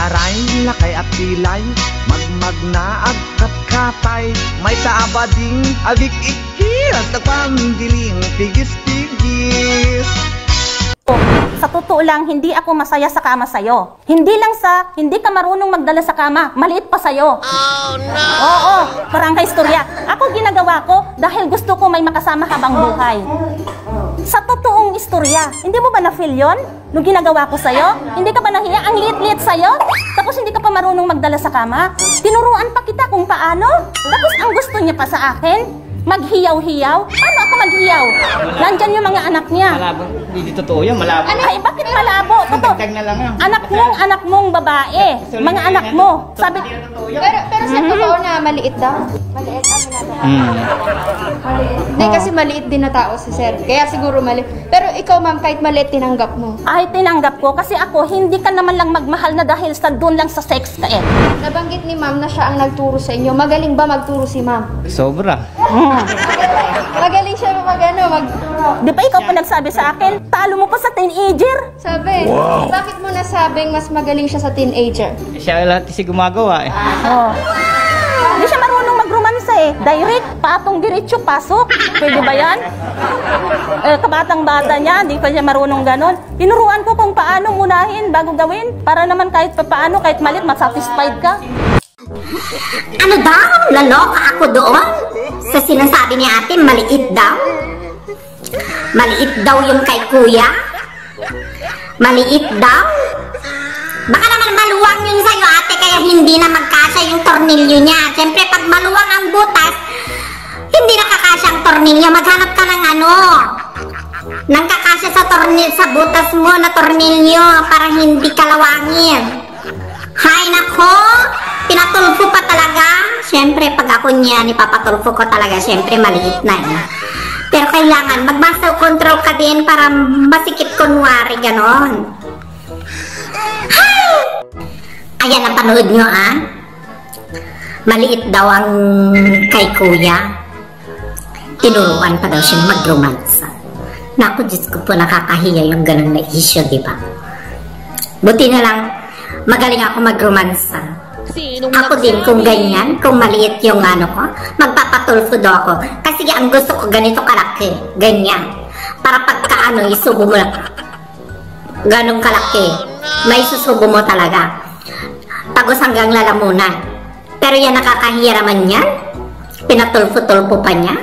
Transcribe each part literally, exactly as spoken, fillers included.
Aray lakay at pilay, magmag na agkat katay, may sa abading abik ikis, nagpamdiling pigis-pigis. Sa totoo lang, hindi ako masaya sa kama sa'yo. Hindi lang sa, hindi ka marunong magdala sa kama, maliit pa sa'yo. Oh no! Oo, parang kay istorya. Ako ginagawa ko dahil gusto ko may makasama habang buhay. Sa totoong istorya, hindi mo ba na-feel yun? Nung ginagawa ko sa'yo? Hindi ka ba nahiya? Ang liit-liit sa'yo? Tapos hindi ka pa marunong magdala sa kama? Tinuruan pa kita kung paano? Tapos ang gusto niya pa sa akin, maghiyaw-hiyaw? Paano ako maghiyaw? Nandyan yung mga anak niya. Malabo. Hindi totoo yan, malabo. Ay, bakit malabo? Totoo. Dagdag na lang yan. Anak mong, anak mong babae. Mga anak mo. Sabi, Pero, pero sa totoo na maliit daw. Maliit ang ginagawa. Hmm. Maliit. Hindi, kasi maliit din na tao si sir. Kaya siguro maliit. Pero ikaw ma'am, kahit maliit, tinanggap mo. ay, tinanggap ko. Kasi ako, hindi ka naman lang magmahal na dahil sa doon lang sa sex ka eh. Nabanggit ni ma'am na siya ang nagturo sa inyo. Magaling ba magturo si ma'am? Sobra. Hmm. Magaling siya mag ano, magturo. Di ba ikaw pa nagsabi sa akin, talo mo pa sa teenager? Sabi, bakit mo nasabing mas magaling siya sa teenager? Siya lahat kasi gumagawa eh. Oh. Hindi siya marunong magromansa eh. Direct, patong diretso, pasok. Pwede ba yan? Eh, kabatang-bata niya, hindi pa siya marunong ganon. Tinuruan ko kung paano munahin bago gawin. Para naman kahit pa paano, kahit malit, masatisfied ka. Ano daw? Laloka ako doon? Sa sinasabi ni ate, maliit daw? Maliit daw yung kay kuya? Maliit daw? Baka naman maluwang yun sa'yo ate, kaya hindi na magkasya yung tornilyo niya. Siyempre, pag maluwang ang butas, hindi nakakasya ang tornilyo. Maghanap ka ng ano, nang kakasya sa tornil, sa butas mo na tornilyo para hindi kalawangin. Hay nako! Pinatulfo pa talaga. Siyempre, pag ako niyan, ipapatulfo ko talaga. Siyempre, maliit na eh. Pero kailangan, mag-muscle control ka din para masikip kunwari, ganon. Hay! Ayan ang panood nyo, ah. Maliit daw ang kay kuya. Tinuruan pa daw siya mag-romansa. Naku, Diyos ko po, nakakahiya yung ganon na issue, di ba? Buti na lang, magaling ako mag-romansa. Ako din kung ganyan, kung maliit yung ano ko, magpapatulfo daw ako. Kasi ang gusto ko ganito kalaki, ganyan. Para pagka ano, isubo mo lang. Ganong kalaki. May susubo mo talaga. Tagos hanggang lalamunan. Pero yan nakakahiya naman yan. Pinatulfo-tulfo pa niya.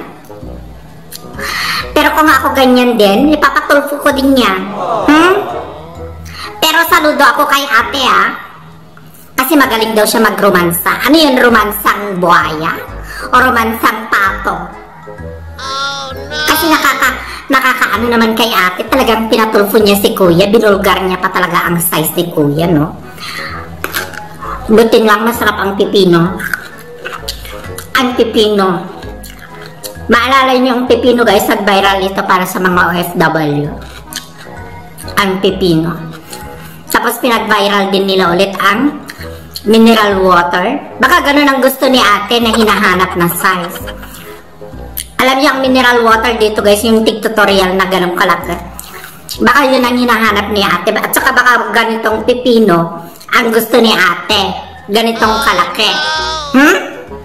Pero kung ako ganyan din, ipapatulfo ko din yan. Hmm? Pero saludo ako kay ate ah. Kasi magaling daw siya mag-romansa. Ano yun, romansang buhaya? O romansang pato? Oh, no. Kasi nakaka, nakakaano naman kay ate, talagang pinatulfo niya si kuya, binulgar niya pa talaga ang size ni kuya, no? Butin lang, masarap ang pipino. Ang pipino. Maalala niyo yung pipino guys, nag-viral ito para sa mga O F W. Ang pipino. Tapos pinag-viral din nila ulit ang mineral water. Baka ganun ang gusto ni ate na hinahanap na size. Alam niyo ang mineral water dito guys, yung tig-tutorial na ganun kalaki. Baka yun ang hinahanap ni ate. At saka baka ganitong pipino ang gusto ni ate. Ganitong kalaki. Hmm?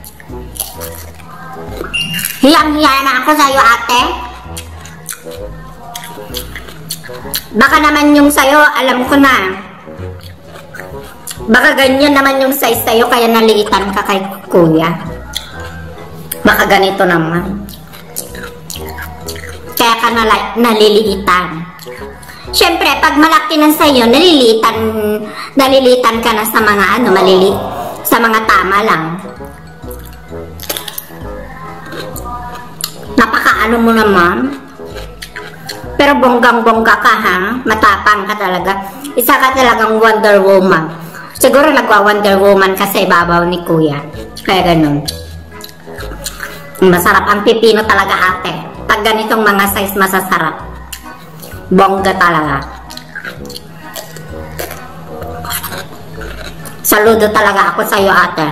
Hiyang-hiya na ako sa'yo ate. Baka naman yung sa'yo, alam ko na. Baka ganyan naman yung size sa'yo, kaya naliitan ka kay kuya. Baka ganito naman. Kaya ka nal naliliitan. Siyempre, pag malaki na sa'yo, naliliitan, naliliitan ka na sa mga ano, malili, sa mga tama lang. Napakaano mo naman. Pero bonggang-bongga ka ha, matapang ka talaga. Isa ka talagang Wonder Woman. Siguro nagwa-Wonder Woman ka sa ibabaw ni kuya. Kaya ganun. Masarap ang pipino talaga ate. Pag ganitong mga size masasarap. Bongga talaga. Saludo talaga ako sa'yo ate.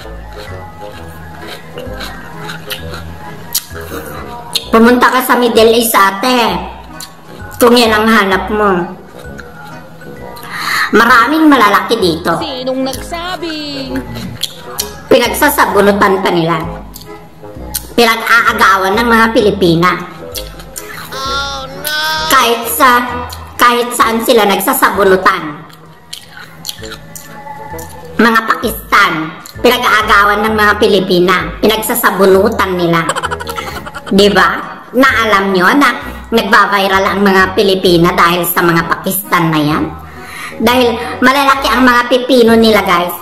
Pumunta ka sa Middle East ate. Kung yan ang hanap mo. Maraming malalaki dito. Sinong nagsabi? Pinagsasabunutan pa nila. Pinag-aagawan ng mga Pilipina. Kahit sa kahit saan sila nagsasabunutan. Mga Pakistan, pinag-aagawan ng mga Pilipina, pinagsasabunutan nila. 'Di ba? Na alam nyo na nagba-viral ang mga Pilipina dahil sa mga Pakistan na yan. Dahil malalaki ang mga pipino nila, guys.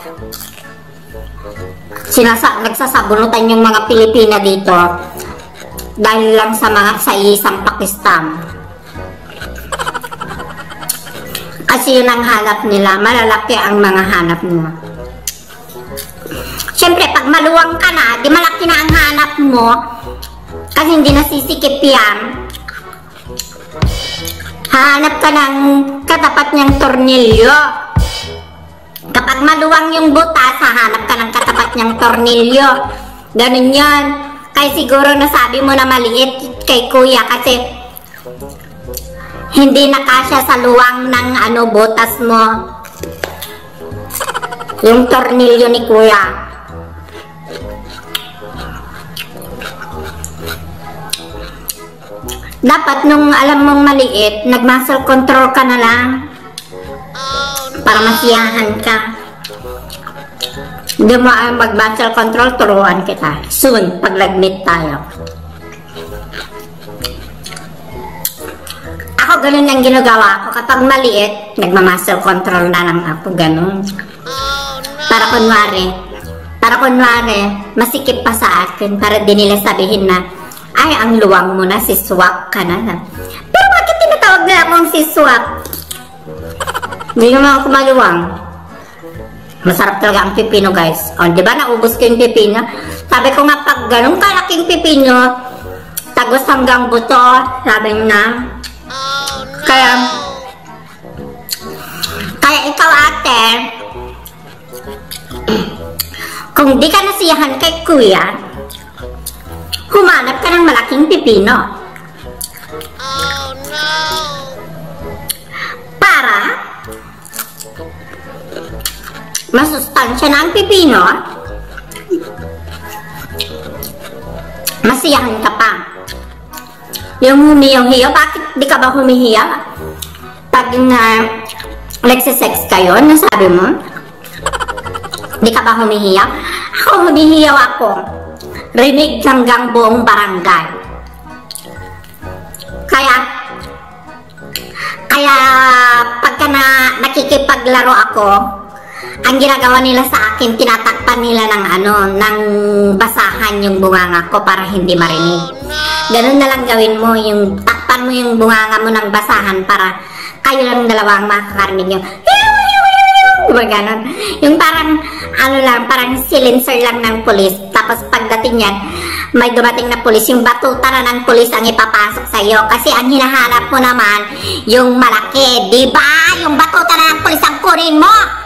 Sinasa nagsasabunutan yung mga Pilipina dito dahil lang sa mga sa isang Pakistan. Kasi yun ang hanap nila, malalaki ang mga hanap mo. Siyempre, pag maluwang ka na, di malaki na ang hanap mo, kasi hindi nasisikip yan. Hanap ka ng katapat niyang tornilyo. Kapag maluwang yung butas, hahanap ka ng katapat niyang tornilyo. Ganun yun. Kaya siguro nasabi mo na maliit kay kuya kasi hindi nakasya sa luwang ng ano butas mo. Yung tornilyo ni kuya. Dapat nung alam mong maliit, nag-muscle control ka na lang. Para masiyahan ka. Hindi mo ay mag-muscle control, turuan kita. Soon, pag nag-meet tayo. Ako ganun ang ginagawa ko. Kapag maliit, nagma-muscle control na lang ako. Ganun. Para kunwari, para kunwari, masikip pa sa akin. Para di nila sabihin na, ay, ang luwang mo na, siswak ka na. Pero bakit tinatawag na akong siswak? Hindi naman ako maluwang. Masarap talaga ang pipino, guys. O, di ba naubos ko yung pipino? Sabi ko nga, pag ganun kalaking pipino, tagos hanggang buto, sabi na. Kaya, kaya ikaw, ate, kung di ka nasiyahan kay kuya, humanap ka ng malaking pipino. Oh, no! Para masustansya na ang pipino, masiyahan ka pa. Yung humiyong-hiyo, bakit di ka ba humihiya? Pag uh, nagsisex kayo, nasabi mo, di ka ba humihiya? Ako, humihiyaw ako. Rinig hanggang buong barangay. Kaya, kaya pagka na nakikipaglaro ako, ang ginagawa nila sa akin, tinatakpan nila ng ano, ng basahan yung bunganga ko para hindi marinig. Ganun na lang gawin mo, yung takpan mo yung bunganga mo ng basahan para kayo lang dalawa ang makakarinig yung diba ganon? Yung parang, ano lang, parang silencer lang ng pulis. Tapos pagdating yan, may dumating na pulis, yung batuta na ng pulis ang ipapasok sa'yo. Kasi ang hinahanap mo naman, yung malaki. Diba? Yung batuta na ng pulis ang kunin mo!